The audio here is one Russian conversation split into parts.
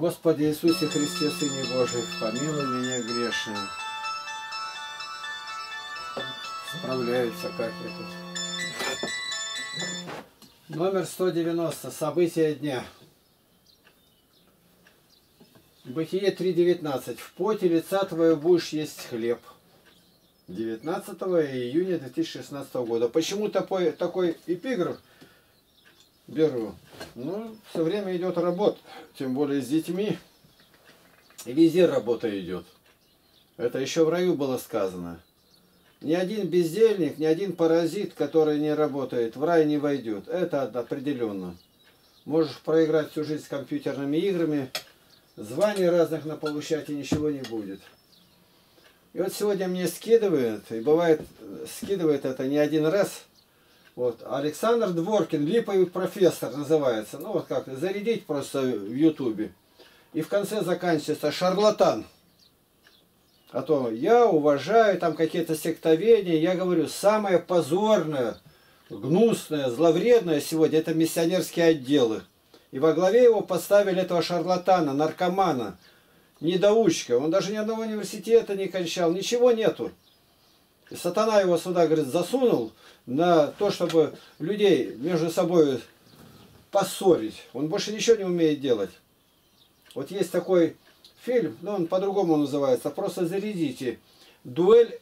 Господи Иисусе Христе, Сыне Божий, помилуй меня грешным. Справляются как я тут. Номер 190. События дня. Бытие 3.19. В поте лица твоего будешь есть хлеб. 19 июня 2016 года. Почему такой эпиграф беру? Ну, все время идет работа, тем более с детьми. И везде работа идет. Это еще в раю было сказано. Ни один бездельник, ни один паразит, который не работает, в рай не войдет. Это определенно. Можешь проиграть всю жизнь с компьютерными играми, званий разных наполучать, и ничего не будет. И вот сегодня мне скидывают, и бывает скидывает это не один раз. Вот, Александр Дворкин, липовый профессор называется. Ну вот как, зарядить просто в ютубе. И в конце заканчивается шарлатан. А то я уважаю там какие-то сектоведения. Я говорю, самое позорное, гнусное, зловредное сегодня это миссионерские отделы. И во главе его поставили этого шарлатана, наркомана, недоучка. Он даже ни одного университета не кончал, ничего нету. И сатана его сюда, говорит, засунул на то, чтобы людей между собой поссорить. Он больше ничего не умеет делать. Вот есть такой фильм, ну он по-другому называется, просто зарядите. Дуэль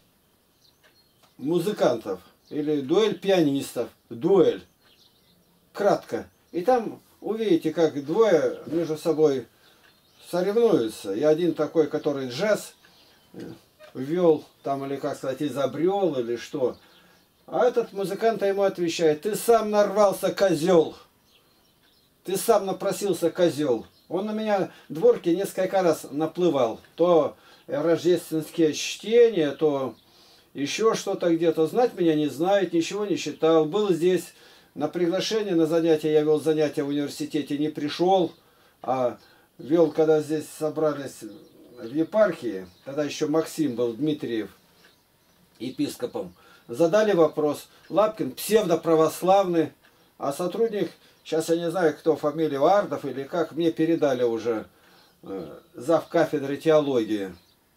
музыкантов или дуэль пианистов. Дуэль. Кратко. И там увидите, как двое между собой соревнуются. И один такой, который джаз ввел, там, или, как сказать, изобрел, или что. А этот музыкант ему отвечает, ты сам нарвался, козел. Ты сам напросился, козел. Он на меня, Дворки, несколько раз наплывал. То рождественские чтения, то еще что-то где-то. Знать меня не знает, ничего не читал. Был здесь на приглашение на занятия, я вел занятия в университете, не пришел, а вел, когда здесь собрались в епархии, тогда еще Максим был, Дмитриев, епископом. Задали вопрос, Лапкин псевдоправославный, а сотрудник, сейчас я не знаю, кто, фамилия Ардов или как, мне передали уже зав. Кафедры теологии.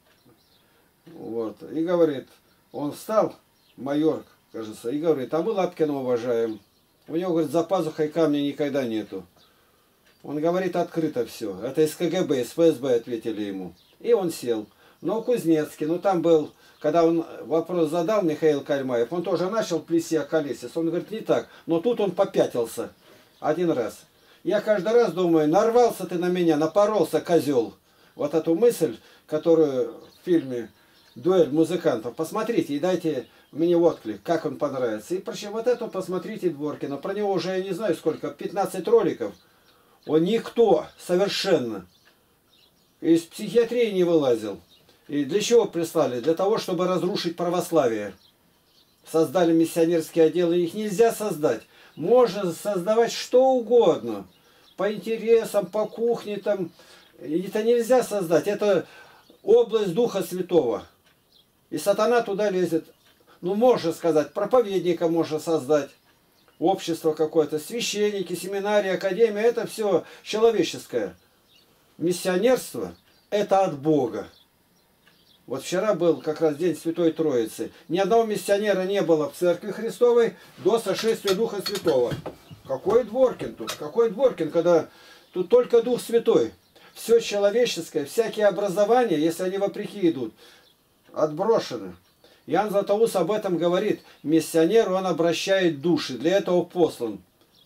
Вот. И говорит, он встал, майор, кажется, и говорит, а мы Лапкина уважаем. У него, говорит, за пазухой камня никогда нету. Он говорит открыто все. Это из КГБ, из ФСБ ответили ему. И он сел. Но Кузнецкий, ну там был, когда он вопрос задал, Михаил Кальмаев, он тоже начал плести околесец. Он говорит, не так. Но тут он попятился один раз. Я каждый раз думаю, нарвался ты на меня, напоролся, козел. Вот эту мысль, которую в фильме «Дуэль музыкантов», посмотрите и дайте мне отклик, как он понравится. И причем вот эту посмотрите Дворкина. Про него уже я не знаю сколько, 15 роликов. Он никто совершенно. Из психиатрии не вылазил. И для чего прислали? Для того, чтобы разрушить православие. Создали миссионерские отделы. Их нельзя создать. Можно создавать что угодно. По интересам, по кухне. Там. Это нельзя создать. Это область Духа Святого. И сатана туда лезет. Ну, можно сказать, проповедника можно создать. Общество какое-то, священники, семинарии, академия. Это все человеческое. Миссионерство – это от Бога. Вот вчера был как раз день Святой Троицы. Ни одного миссионера не было в Церкви Христовой до сошествия Духа Святого. Какой Дворкин тут? Какой Дворкин, когда тут только Дух Святой? Все человеческое, всякие образования, если они вопреки идут, отброшены. Иоанн Златоуст об этом говорит. Миссионер, он обращает души. Для этого послан.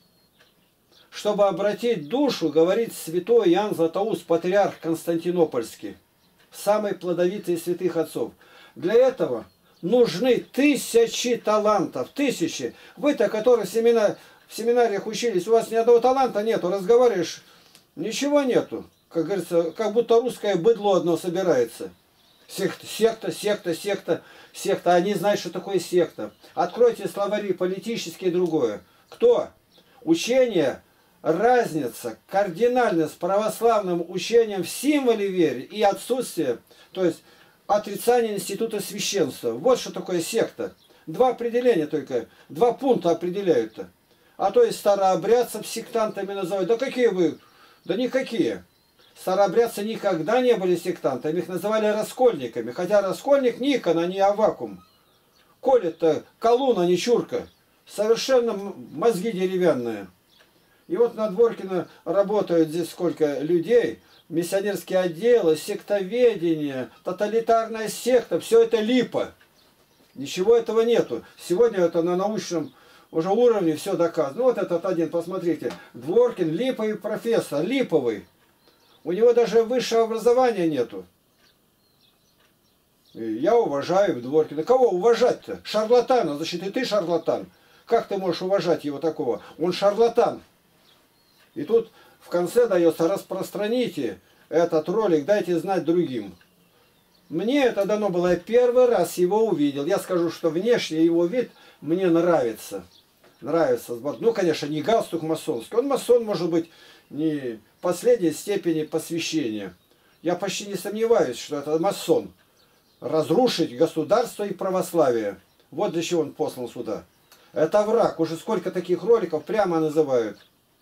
Чтобы обратить душу, говорит святой Иоанн Златоуст, патриарх Константинопольский, самый плодовитый из святых отцов. Для этого нужны тысячи талантов, тысячи. Вы-то, которые в семинариях учились, у вас ни одного таланта нету, разговариваешь, ничего нету. Как говорится, как будто русское быдло одно собирается. Секта, секта, секта, секта. Они знают, что такое секта. Откройте словари политические и другое. Кто? Учение, разница кардинально с православным учением в символе веры и отсутствие, то есть отрицание института священства. Вот что такое секта. Два определения только, два пункта определяют-то. А то есть старообрядцев сектантами называют. Да какие вы? Да никакие. Старообрядцы никогда не были сектантами, их называли раскольниками. Хотя раскольник Никон, а не Аввакум. Колет-то колун, а не чурка. Совершенно мозги деревянные. И вот на Дворкино работают здесь сколько людей. Миссионерские отделы, сектоведение, тоталитарная секта. Все это липа. Ничего этого нету. Сегодня это на научном уже уровне все доказано. Ну, вот этот один, посмотрите. Дворкин, липовый профессор, липовый. У него даже высшего образования нету. И я уважаю Дворкина. Кого уважать-то? Шарлатана. Значит, и ты шарлатан. Как ты можешь уважать его такого? Он шарлатан. И тут в конце дается: распространите этот ролик, дайте знать другим. Мне это дано было, я первый раз его увидел. Я скажу, что внешне его вид мне нравится. Нравится. Ну, конечно, не галстук масонский. Он масон, может быть, не последней степени посвящения. Я почти не сомневаюсь, что это масон. Разрушить государство и православие. Вот для чего он послан сюда. Это враг. Уже сколько таких роликов прямо называют.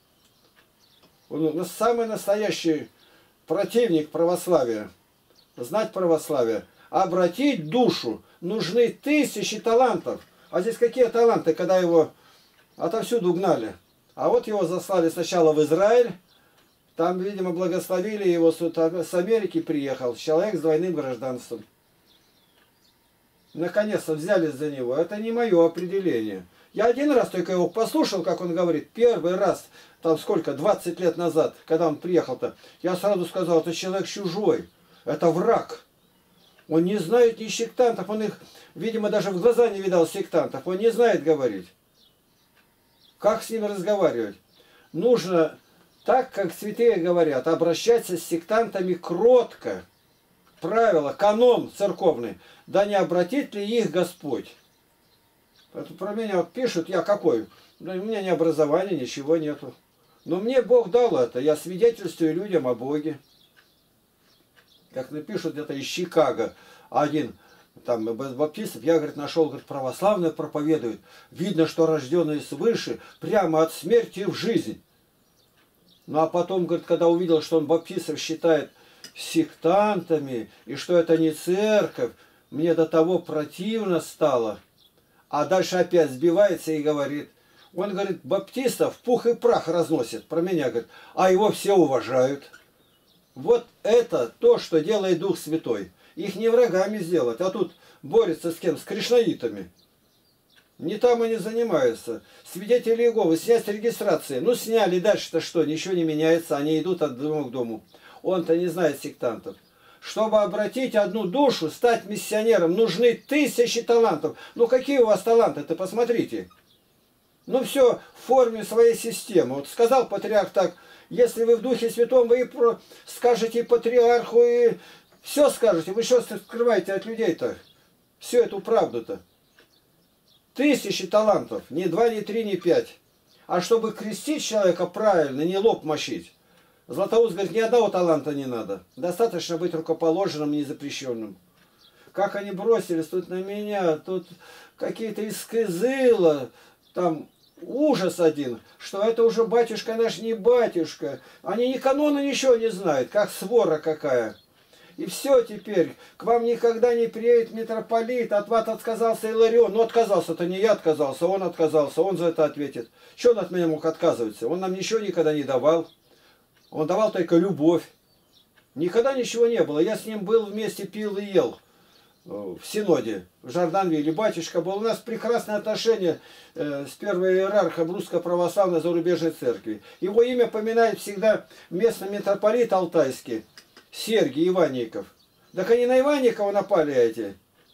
Он самый настоящий противник православия. Знать православие. Обратить душу. Нужны тысячи талантов. А здесь какие таланты, когда его отовсюду гнали? А вот его заслали сначала в Израиль. Там, видимо, благословили его, с Америки приехал. Человек с двойным гражданством. Наконец-то взялись за него. Это не мое определение. Я один раз только его послушал, как он говорит. Первый раз, там сколько, 20 лет назад, когда он приехал-то. Я сразу сказал: это человек чужой. Это враг. Он не знает ни сектантов. Он их, видимо, даже в глаза не видал сектантов. Он не знает говорить. Как с ними разговаривать? Нужно, так как святые говорят, обращаться с сектантами кротко. Правило, канон церковный. Да не обратит ли их Господь? Это про меня вот пишут, я какой? Да у меня ни образования, ничего нету. Но мне Бог дал это. Я свидетельствую людям о Боге. Как напишут где-то из Чикаго. Один там баптистов, я, говорит, нашел, говорит, православные проповедуют. Видно, что рожденные свыше, прямо от смерти в жизнь. Ну а потом, говорит, когда увидел, что он баптистов считает сектантами, и что это не церковь, мне до того противно стало. А дальше опять сбивается и говорит, он, говорит, баптистов в пух и прах разносит, про меня, говорит, а его все уважают. Вот это то, что делает Дух Святой. Их не врагами сделать, а тут борется с кем? С кришнаитами. Не там они занимаются. Свидетели Иеговы, снять с регистрации. Ну, сняли, дальше-то что? Ничего не меняется, они идут от дома к дому. Он-то не знает сектантов. Чтобы обратить одну душу, стать миссионером, нужны тысячи талантов. Ну, какие у вас таланты? Ты посмотрите. Ну, все в форме своей системы. Вот сказал патриарх так, если вы в Духе Святом, вы скажете патриарху и все скажете. Вы что скрываете от людей-то? Всю эту правду-то. Тысячи талантов. Не 2, не 3, не 5. А чтобы крестить человека правильно, не лоб мочить. Златоуст говорит, ни одного таланта не надо. Достаточно быть рукоположенным и незапрещенным. Как они бросились тут на меня, тут какие-то из Кызыла, там ужас один, что это уже батюшка наш не батюшка. Они ни канона, ничего не знают, как свора какая. И все теперь, к вам никогда не приедет митрополит, от вас отказался Иларион. Ну, отказался-то не я отказался, он за это ответит. Что он от меня мог отказываться? Он нам ничего никогда не давал. Он давал только любовь. Никогда ничего не было. Я с ним был вместе, пил и ел в Синоде, в Жорданвилле. Батюшка был. У нас прекрасные отношения с первым иерархом русско-православной зарубежной церкви. Его имя поминает всегда местный митрополит алтайский, Сергий Иванников. Так они на Иванникова напали эти.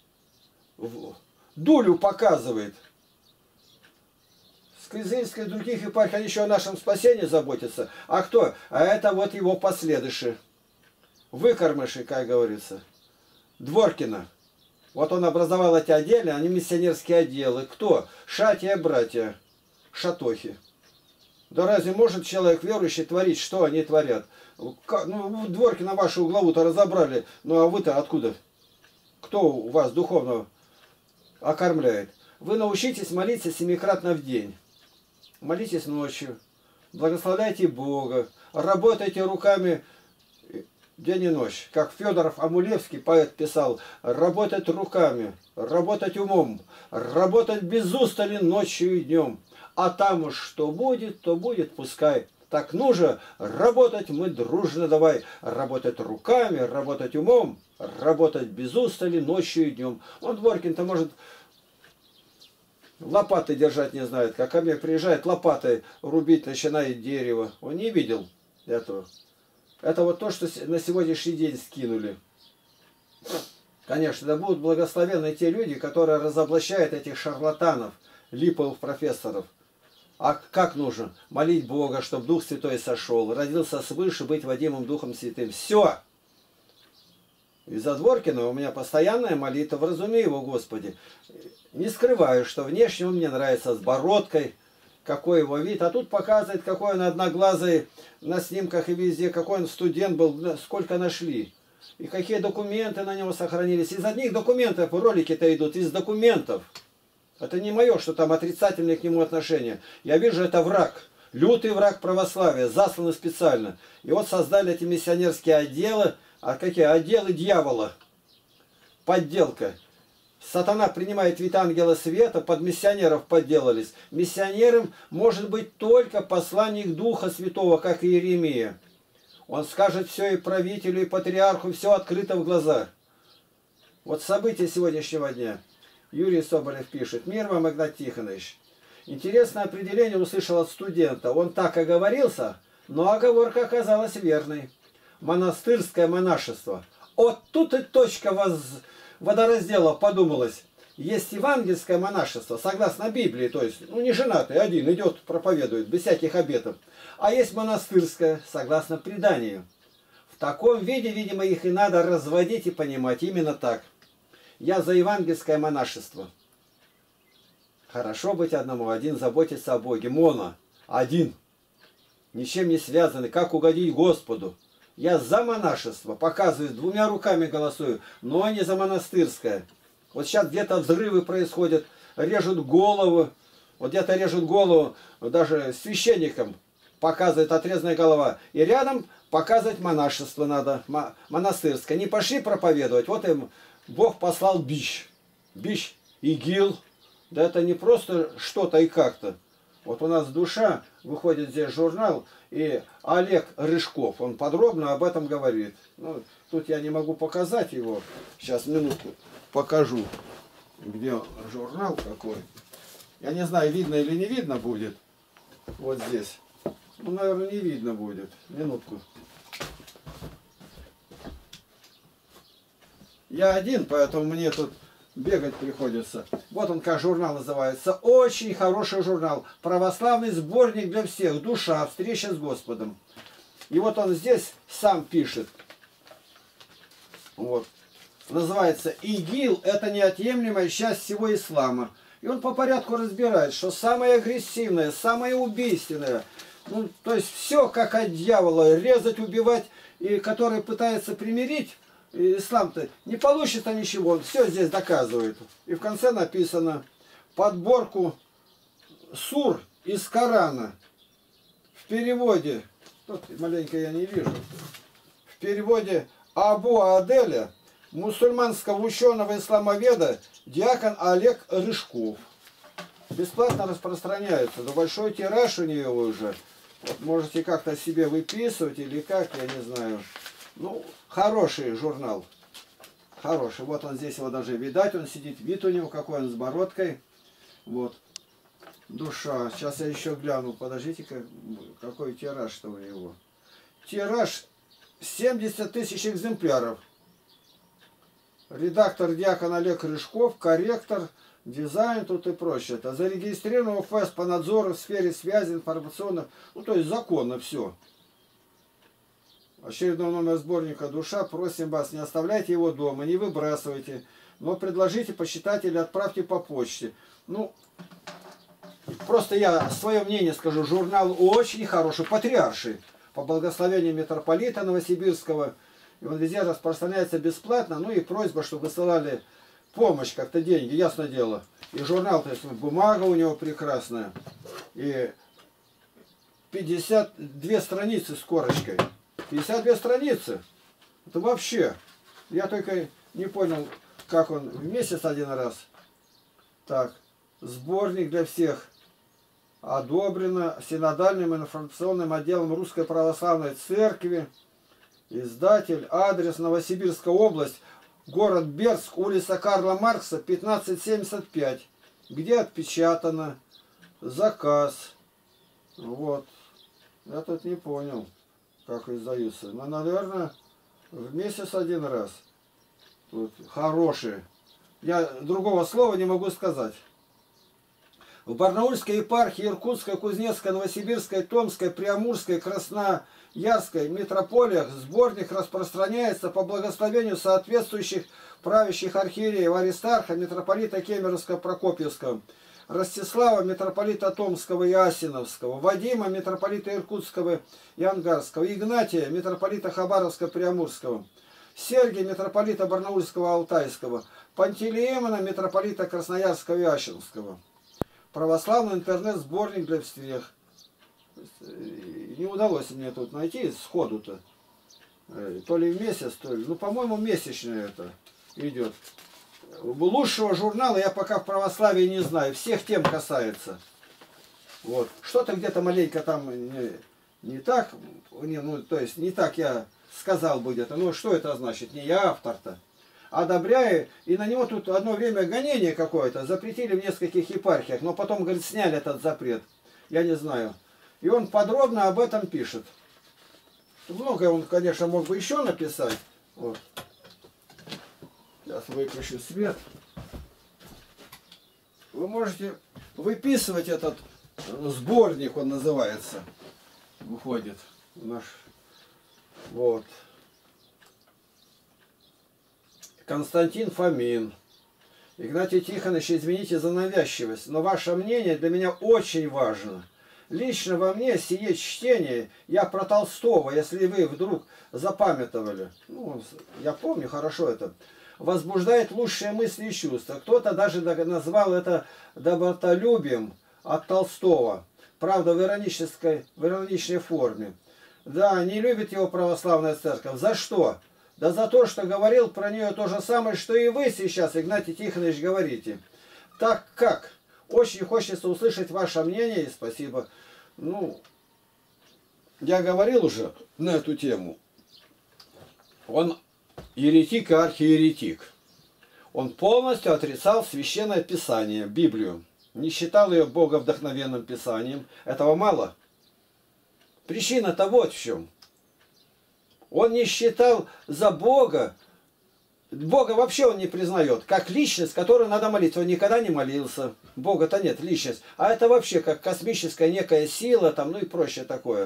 Дулю показывает. Кызыльской и других епархий, они еще о нашем спасении заботятся. А кто? А это вот его последующие. Выкормыши, как говорится. Дворкина. Вот он образовал эти отделы, они миссионерские отделы. Кто? Шатия братья. Шатохи. Да разве может человек верующий творить, что они творят? Ну, Дворкина вашу главу-то разобрали. Ну, а вы-то откуда? Кто у вас духовно окормляет? Вы научитесь молиться 7-кратно в день. Молитесь ночью, благословляйте Бога, работайте руками день и ночь. Как Федоров Амулевский, поэт, писал: работать руками, работать умом, работать без устали ночью и днем. А там уж что будет, то будет, пускай. Так нужно работать мы дружно давай. Работать руками, работать умом, работать без устали ночью и днем. Он, Дворкин-то, может, лопаты держать не знает. Как ко мне приезжает, лопатой рубить начинает дерево. Он не видел этого. Это вот то, что на сегодняшний день скинули. Конечно, да будут благословенны те люди, которые разоблачают этих шарлатанов, липовых профессоров. А как нужно? Молить Бога, чтобы Дух Святой сошел, родился свыше, быть водимым Духом Святым. Все! Из-за Дворкина у меня постоянная молитва: вразуми его, Господи. Не скрываю, что внешне он мне нравится, с бородкой, какой его вид. А тут показывает, какой он одноглазый на снимках и везде, какой он студент был, сколько нашли. И какие документы на него сохранились. Из одних документов ролики-то идут, из документов. Это не мое, что там отрицательные к нему отношения. Я вижу, это враг. Лютый враг православия, засланный специально. И вот создали эти миссионерские отделы. А какие? Отделы дьявола. Подделка. Сатана принимает вид ангела света, под миссионеров подделались. Миссионером может быть только посланник Духа Святого, как Иеремия. Он скажет все и правителю, и патриарху, все открыто в глазах. Вот события сегодняшнего дня. Юрий Соболев пишет: мир вам, Игнат Тихонович. Интересное определение услышал от студента. Он так оговорился, но оговорка оказалась верной. Монастырское монашество. Вот тут и точка водораздела подумалось. Есть евангельское монашество, согласно Библии, то есть, ну, не женатый, один идет, проповедует, без всяких обетов. А есть монастырское, согласно преданию. В таком виде, видимо, их и надо разводить и понимать именно так. Я за евангельское монашество. Хорошо быть одному, один заботиться о Боге. Моно, один, ничем не связанный, как угодить Господу. Я за монашество, показываю, двумя руками голосую, но не за монастырское. Вот сейчас где-то взрывы происходят, режут голову, вот где-то режут голову даже священникам, показывает отрезанная голова. И рядом показывать монашество надо, монастырское. Не пошли проповедовать, вот им Бог послал бич. Бич, ИГИЛ. Да это не просто что-то и как-то. Вот у нас «Душа», выходит здесь журнал, и Олег Рыжков, он подробно об этом говорит. Ну, тут я не могу показать его. Сейчас, минутку, покажу, где журнал какой. Я не знаю, видно или не видно будет. Вот здесь. Ну, наверное, не видно будет. Минутку. Я один, поэтому мне тут бегать приходится. Вот он, как журнал называется. Очень хороший журнал. Православный сборник для всех. Душа. Встреча с Господом. И вот он здесь сам пишет. Вот. Называется «ИГИЛ – это неотъемлемая часть всего ислама». И он по порядку разбирает, что самое агрессивное, самое убийственное, ну, то есть все как от дьявола, резать, убивать, и который пытается примирить, ислам-то не получится ничего, он все здесь доказывает. И в конце написано: подборку сур из Корана в переводе, тут маленько я не вижу, в переводе Абу Аделя, мусульманского ученого исламоведа, диакон Олег Рыжков. Бесплатно распространяется, но большой тираж у нее уже. Вот можете как-то себе выписывать или как, я не знаю. Ну, хороший журнал. Хороший. Вот он здесь его даже видать, он сидит, вид у него какой, он с бородкой. Вот. Душа. Сейчас я еще гляну. Подождите, какой тираж-то у него. Тираж 70 тысяч экземпляров. Редактор диакон Олег Рыжков, корректор, дизайн тут и прочее. Это зарегистрировано ФС по надзору в сфере связи, информационных, ну то есть законно все. Очередной номер сборника «Душа». Просим вас, не оставляйте его дома, не выбрасывайте, но предложите почитать или отправьте по почте. Ну, просто я свое мнение скажу. Журнал очень хороший, патриарший, по благословению митрополита Новосибирского. И он везде распространяется бесплатно. Ну и просьба, чтобы высылали помощь, как-то деньги, ясно дело. И журнал, то есть бумага у него прекрасная. И 52 страницы с корочкой. 52 страницы. Это вообще. Я только не понял, как он в месяц один раз. Так, сборник для всех. Одобрено синодальным информационным отделом Русской Православной Церкви. Издатель, адрес Новосибирская область, город Бердск, улица Карла Маркса, 1575. Где отпечатано заказ. Вот. Я тут не понял, как издаются. Но, наверное, в месяц один раз. Тут хорошие. Я другого слова не могу сказать. В Барнаульской епархии, Иркутской, Кузнецкой, Новосибирской, Томской, Приамурской, Красноярской митрополиях сборник распространяется по благословению соответствующих правящих архиереев Аристарха, митрополита Кемеровского, Прокопьевского, Ростислава, митрополита Томского и Асиновского, Вадима, митрополита Иркутского и Ангарского, Игнатия, митрополита Хабаровского, Приамурского, Сергия, митрополита Барнаульского, Алтайского, Пантелеимона, митрополита Красноярского и Ащенского. Православный интернет-сборник для всех. Не удалось мне тут найти сходу-то. То ли в месяц, то ли... Ну, по-моему, месячное это идет. Лучшего журнала я пока в православии не знаю. Всех тем касается. Вот. Что-то где-то маленько там не так. Ну, то есть не так я сказал бы где-то. Ну, что это значит? Не я автор-то. Одобряю, и на него тут одно время гонение какое-то, запретили в нескольких епархиях, но потом, говорит, сняли этот запрет, я не знаю. И он подробно об этом пишет. Многое он, конечно, мог бы еще написать. Вот. Сейчас выключу свет. Вы можете выписывать этот сборник, он называется, выходит наш, вот. Константин Фомин. Игнатий Тихонович, извините за навязчивость, но ваше мнение для меня очень важно. Лично во мне сие чтение, я про Толстого, если вы вдруг запамятовали, ну, я помню хорошо это, возбуждает лучшие мысли и чувства. Кто-то даже назвал это добротолюбием от Толстого, правда в ироничной форме. Да, не любит его православная церковь. За что? Да за то, что говорил про нее то же самое, что и вы сейчас, Игнатий Тихонович, говорите. Так как? Очень хочется услышать ваше мнение, и спасибо. Ну, я говорил уже на эту тему. Он еретик и архиеретик. Он полностью отрицал Священное Писание, Библию. Не считал ее боговдохновенным писанием. Этого мало. Причина-то вот в чем. Он не считал за Бога, Бога вообще он не признает, как личность, которой надо молиться. Он никогда не молился. Бога-то нет, личность. А это вообще как космическая некая сила, там, ну и прочее такое.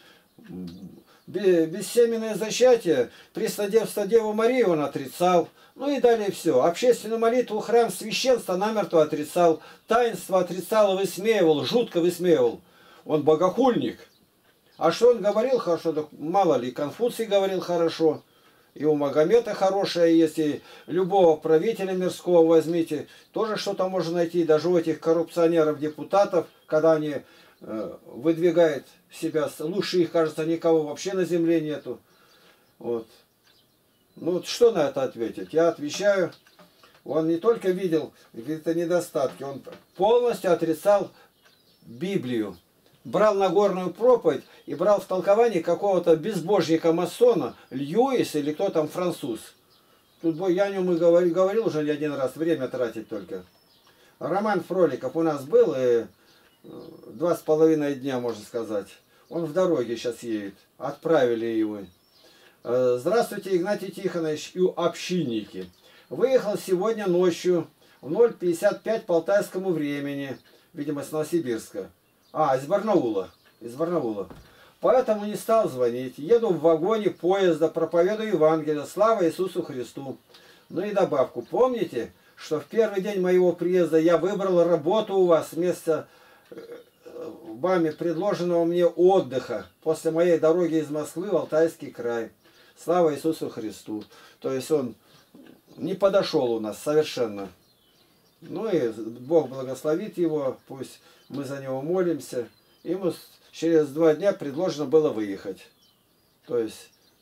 Бессеменное зачатие, престодевство Деву Марию он отрицал. Ну и далее все. Общественную молитву, храм, священство намертво отрицал. Таинство отрицал и высмеивал, жутко высмеивал. Он богохульник. А что он говорил хорошо, так мало ли, Конфуций говорил хорошо, и у Магомета хорошее есть, и любого правителя мирского возьмите, тоже что-то можно найти, даже у этих коррупционеров-депутатов, когда они выдвигают себя, лучше их, кажется, никого вообще на земле нету. Вот. Ну, что на это ответить? Я отвечаю, он не только видел какие-то недостатки, он полностью отрицал Библию. Брал Нагорную проповедь и брал в толковании какого-то безбожника-масона, Льюис или кто там, француз. Тут я о нем и говорил уже не один раз, время тратить только. Роман Фроликов у нас был, и 2,5 дня, можно сказать. Он в дороге сейчас едет. Отправили его. Здравствуйте, Игнатий Тихонович и общинники. Выехал сегодня ночью в 0:55 по алтайскому времени, видимо, с Новосибирска. Из Барнаула. Из Барнаула. Поэтому не стал звонить. Еду в вагоне поезда, проповедую Евангелие. Слава Иисусу Христу. Ну и добавку. Помните, что в первый день моего приезда я выбрал работу у вас вместо вами предложенного мне отдыха после моей дороги из Москвы в Алтайский край. Слава Иисусу Христу. То есть он не подошел у нас совершенно. Ну и Бог благословит его, пусть мы за него молимся. Ему через 2 дня предложено было выехать. То есть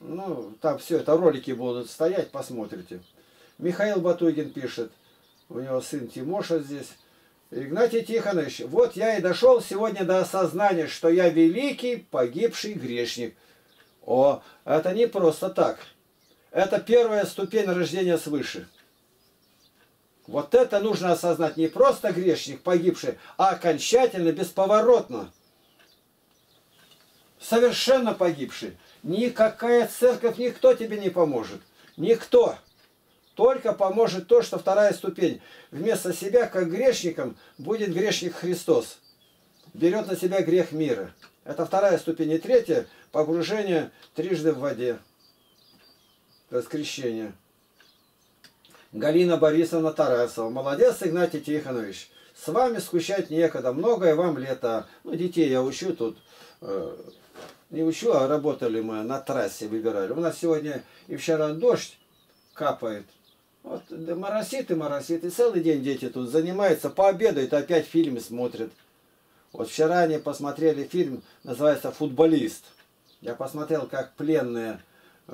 Ну, там все это, ролики будут стоять, посмотрите. Михаил Батугин пишет, у него сын Тимоша здесь. Игнатий Тихонович, вот я и дошел сегодня до осознания, что я великий погибший грешник. О, это не просто так. Это первая ступень рождения свыше. Вот это нужно осознать. Не просто грешник погибший, а окончательно, бесповоротно. Совершенно погибший. Никакая церковь, никто тебе не поможет. Никто. Только поможет то, что вторая ступень. Вместо себя, как грешником, будет грешник Христос. Берет на себя грех мира. Это вторая ступень. И третья – погружение трижды в воде. То есть крещение. Галина Борисовна Тарасова. Молодец, Игнатий Тихонович. С вами скучать некогда. Многое вам лето. Ну, детей я учу тут. Не учу, а работали мы на трассе, выбирали. У нас сегодня и вчера дождь капает. Вот моросит и моросит. И целый день дети тут занимаются. Пообедают, опять фильмы смотрят. Вот вчера они посмотрели фильм, называется «Футболист». Я посмотрел, как пленные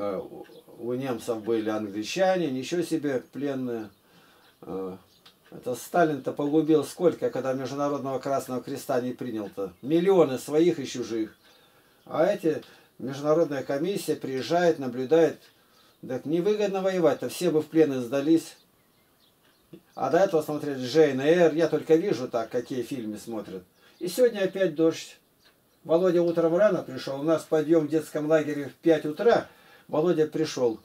у немцев были англичане. Ничего себе пленные. Это Сталин-то погубил сколько, когда Международного Красного Креста не принял-то? Миллионы своих и чужих. А эти, международная комиссия приезжает, наблюдает. Так невыгодно воевать-то, все бы в плен и сдались. А до этого смотрели Джейн Эйр. Я только вижу так, какие фильмы смотрят. И сегодня опять дождь. Володя утром рано пришел. У нас подъем в детском лагере в 5 утра. Володя пришел.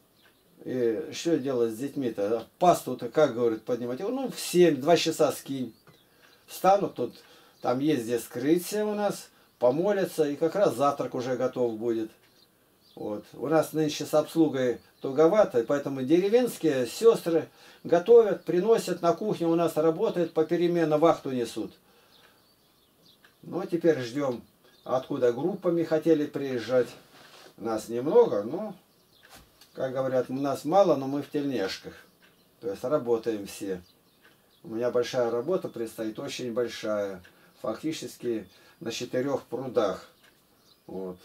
И что делать с детьми-то? Пасту-то, как говорят, поднимать? Ну, в 7, 2 часа скинь. Встанут тут, там есть здесь скрытие у нас, помолятся, и как раз завтрак уже готов будет. Вот. У нас нынче с обслугой туговато, поэтому деревенские сестры готовят, приносят на кухню, у нас работает, попеременно вахту несут. Ну, а теперь ждем, откуда группами хотели приезжать. Нас немного, но, как говорят, нас мало, но мы в тельняшках. То есть работаем все. У меня большая работа предстоит, очень большая. Фактически на 4 прудах. Вот.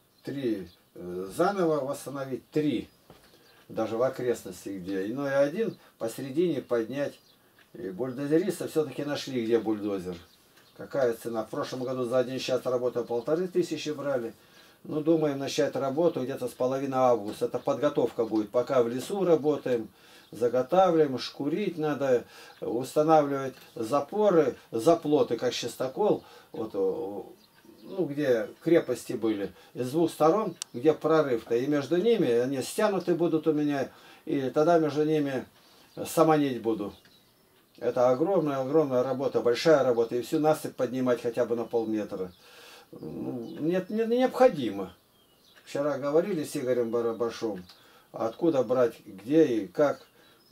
3 заново восстановить, 3 даже в окрестности где. Ну и 1 посередине поднять. И бульдозеристы все-таки нашли, где бульдозер. Какая цена? В прошлом году за 1 час работы 1500 брали. Ну, думаем начать работу где-то с половины августа. Это подготовка будет. Пока в лесу работаем, заготавливаем, шкурить надо, устанавливать запоры, заплоты, как частокол. Вот, ну, где крепости были. С 2 сторон, где прорыв-то. И между ними, они стянуты будут у меня. И тогда между ними самонить буду. Это огромная работа, большая работа. И всю насыпь поднимать хотя бы на полметра. Нет, не необходимо. Вчера говорили с Игорем Барабашом, откуда брать, где и как.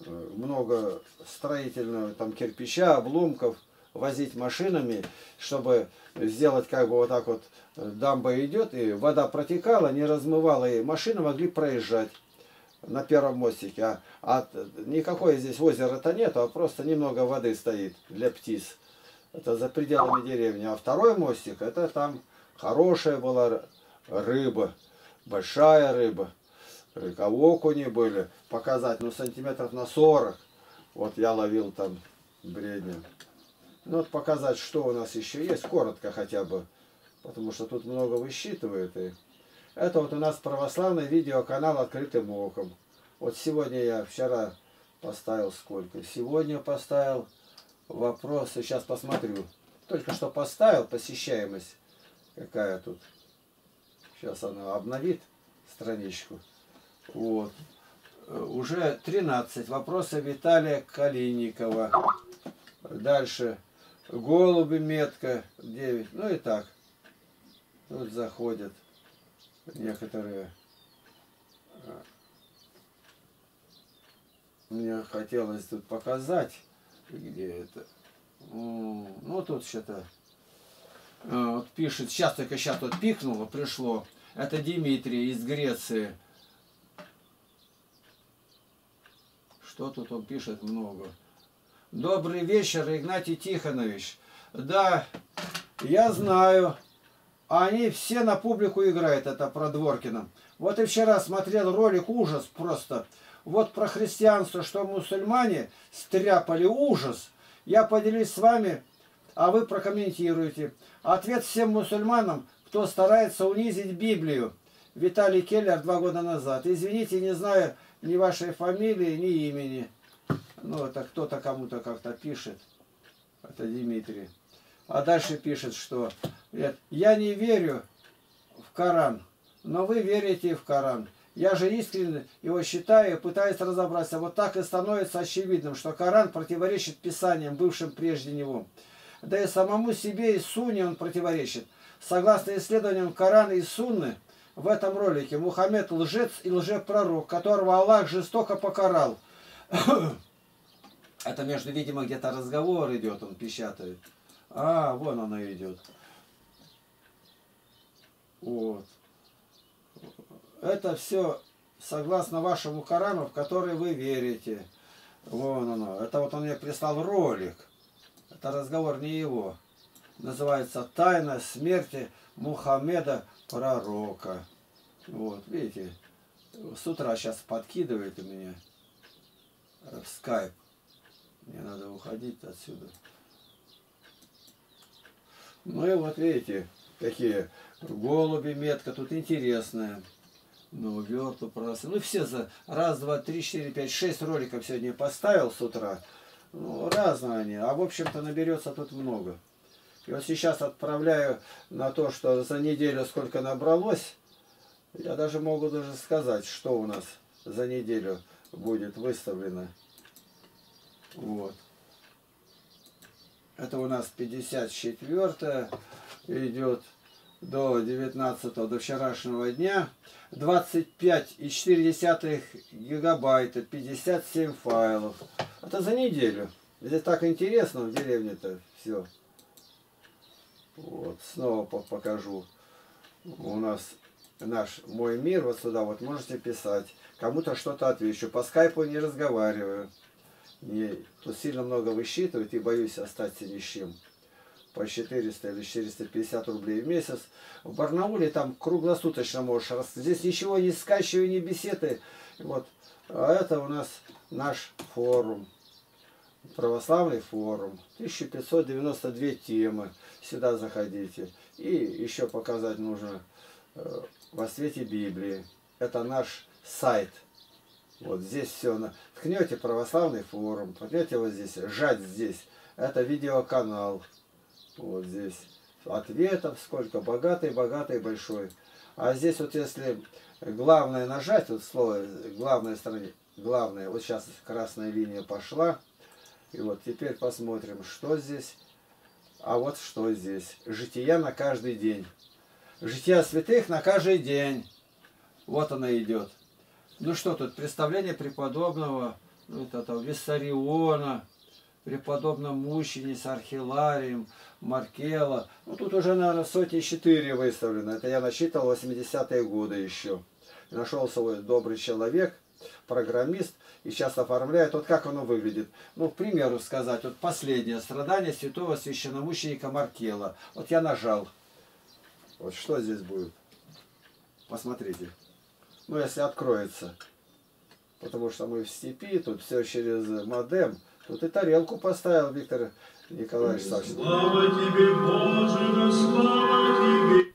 Много строительного там кирпича, обломков возить машинами, чтобы сделать как бы вот так вот, дамба идет, и вода протекала, не размывала, и машины могли проезжать на первом мостике. Никакое здесь озера-то нет, а просто немного воды стоит для птиц. Это за пределами деревни. А второй мостик, это там хорошая была рыба, большая рыба. Окуни были, показать, ну, сантиметров на 40. Вот я ловил там бредня. Ну, вот показать, что у нас еще есть, коротко хотя бы. Потому что тут много высчитывают. И это вот у нас православный видеоканал «Открытым оком». Вот сегодня я вчера поставил сколько? Сегодня поставил вопросы. Сейчас посмотрю. Только что поставил посещаемость. Какая тут. Сейчас она обновит страничку. Вот. Уже 13. Вопросы Виталия Калиникова. Дальше. Голуби метка 9. Ну и так. Тут заходят некоторые. Мне хотелось тут показать. Где это? Ну тут что-то. Вот пишет. Сейчас только сейчас тут пикнуло, пришло. Это Дмитрий из Греции. Что тут он пишет много. Добрый вечер, Игнатий Тихонович. Да, я знаю. А они все на публику играют, это про Дворкина. Вот и вчера смотрел ролик, ужас просто. Вот про христианство, что мусульмане стряпали, ужас. Я поделюсь с вами, а вы прокомментируете. Ответ всем мусульманам, кто старается унизить Библию. Виталий Келлер 2 года назад. Извините, не знаю ни вашей фамилии, ни имени. Ну, это кто-то кому-то как-то пишет. Это Дмитрий. А дальше пишет, что я не верю в Коран, но вы верите в Коран. Я же искренне его считаю и пытаюсь разобраться. Вот так и становится очевидным, что Коран противоречит Писаниям, бывшим прежде него. Да и самому себе и Сунне он противоречит. Согласно исследованиям Корана и Сунны, в этом ролике Мухаммед лжец и лжепророк, которого Аллах жестоко покарал. Это между, видимо, где-то разговор идет, он печатает. А, вон оно идет. Вот. Это все согласно вашему Корану, в который вы верите. Вон оно. Это вот он мне прислал ролик. Это разговор не его. Называется «Тайна смерти Мухаммеда пророка». Вот, видите. С утра сейчас подкидывает у меня в скайп. Мне надо уходить отсюда. Ну и вот видите, какие голуби, метка тут интересная. Ну, верту просто. Ну, все за раз, два, три, четыре, пять, 6 роликов сегодня поставил с утра. Ну, разные они. А в общем-то наберется тут много. И вот сейчас отправляю на то, что за неделю сколько набралось. Я даже могу даже сказать, что у нас за неделю будет выставлено. Вот. Это у нас 54 идет до 19 до вчерашнего дня. 25,4 гигабайта, 57 файлов. Это за неделю. Здесь так интересно в деревне-то все. Вот, снова покажу. У нас мой мир, вот сюда вот можете писать. Кому-то что-то отвечу. По скайпу не разговариваю. Тут сильно много высчитывать и боюсь остаться ни с чем. По 400 или 450 рублей в месяц. В Барнауле там круглосуточно можешь. Здесь ничего не скачивай, не беседы. Вот. А это у нас наш форум. Православный форум. 1592 темы. Сюда заходите. И еще показать нужно во свете Библии. Это наш сайт. Вот здесь все. Ткнете православный форум. Ткнете вот здесь. Жать здесь. Это видеоканал. Вот здесь. Ответов сколько. Богатый, богатый, большой. А здесь вот если главное нажать, вот слово главная страница. Главное. Вот сейчас красная линия пошла. И вот теперь посмотрим, что здесь. А вот что здесь. Жития на каждый день. Жития святых на каждый день. Вот она идет. Ну что тут? Представление преподобного Виссариона, преподобного мученица Архиларием, Маркела. Ну тут уже, наверное, 104 выставлено. Это я насчитал 80-е годы еще. Нашел свой добрый человек, программист, и сейчас оформляет. Вот как оно выглядит. Ну, к примеру сказать, вот последнее страдание святого священномученика Маркела. Вот я нажал. Вот что здесь будет? Посмотрите. Ну, если откроется. Потому что мы в степи, тут все через модем. Тут и тарелку поставил Виктор Николаевич Савченко. Слава тебе, Боже, слава тебе!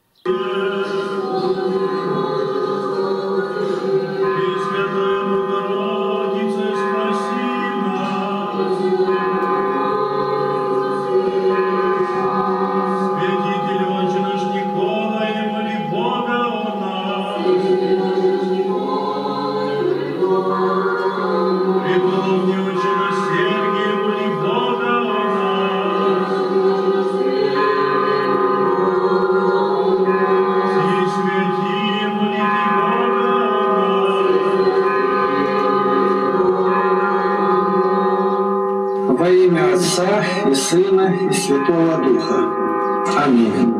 Во имя Отца и Сына и Святого Духа. Аминь.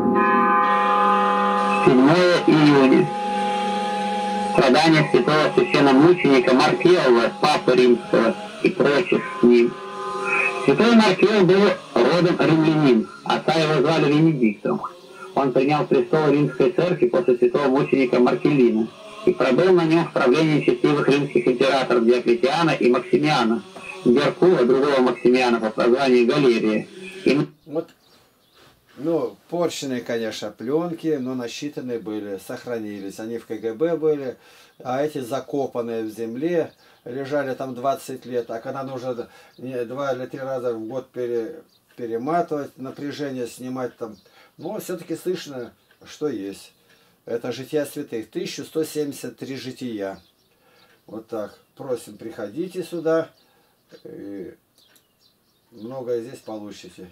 7 июня. Страдания святого священномученика Маркела, Папы Римского и прочих с ним. Святой Маркел был родом римлянин, отца его звали Венедиктом. он принял престол Римской церкви после святого мученика Маркелина и пробыл на нем в правлении счастливых римских императоров Диоклетиана и Максимиана, Геркула, другого Максимиана по прозванию Галерия. Вот, ну, порченные, конечно, пленки, но насчитанные были, сохранились. Они в КГБ были, а эти закопанные в земле лежали там 20 лет. А когда нужно 2 или 3 раза в год перематывать, напряжение снимать там, но все-таки слышно, что есть. Это жития святых. 1173 жития. Вот так. Просим, приходите сюда. И многое здесь получите.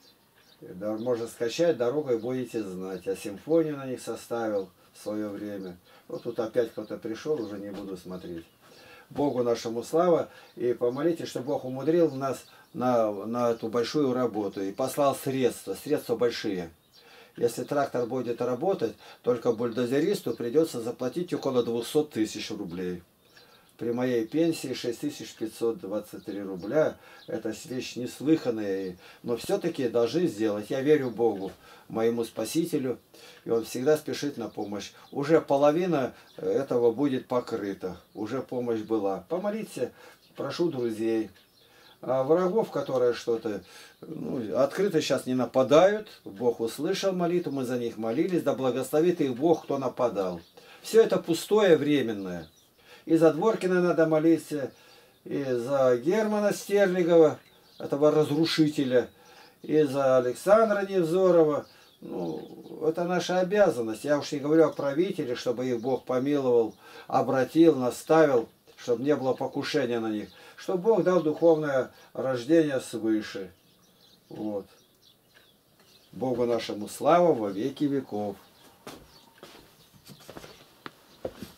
Можно скачать, дорогой будете знать. Я симфонию на них составил в свое время. Вот тут опять кто-то пришел, уже не буду смотреть. Богу нашему слава. И помолитесь, чтобы Бог умудрил нас на эту большую работу. И послал средства большие. Если трактор будет работать, только бульдозеристу придется заплатить около 200 тысяч рублей. При моей пенсии 6523 рубля. Это вещь неслыханная. Но все-таки должны сделать. Я верю Богу, моему Спасителю. И Он всегда спешит на помощь. Уже половина этого будет покрыта. Уже помощь была. Помолиться, прошу друзей. А врагов, которые что-то открыто сейчас не нападают. Бог услышал молитву, мы за них молились. Да благословит их Бог, кто нападал. Все это пустое, временное. И за Дворкина надо молиться, и за Германа Стерлигова, этого разрушителя, и за Александра Невзорова. Ну, это наша обязанность. Я уж не говорю о правителях, чтобы их Бог помиловал, обратил, наставил, чтобы не было покушения на них. Чтобы Бог дал духовное рождение свыше. Вот. Богу нашему слава во веки веков.